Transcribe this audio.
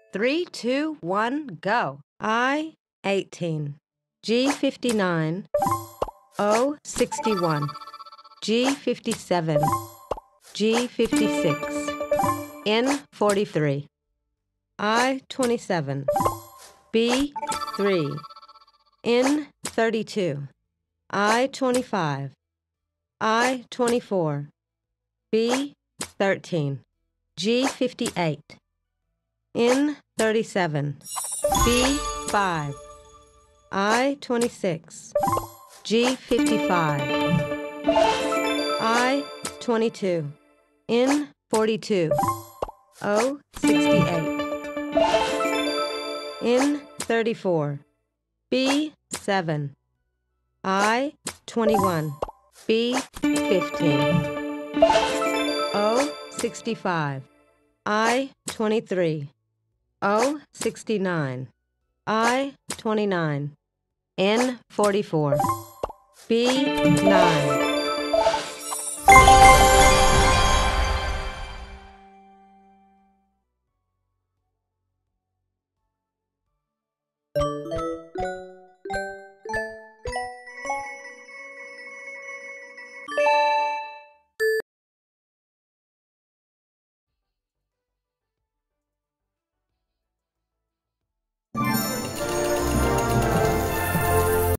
3, 2, 1, go. I-18, G-59, O-61, G-57, G-56, N-43, I-27, B-3, N-32, I-25, I-24, B-13, G-58, N-37, B-5, I-26, G-55, I-22, N-42, O-68, N-34, B-7, I-21, B-15, O-65, I-23, O-69, I-29, N-44, B-9,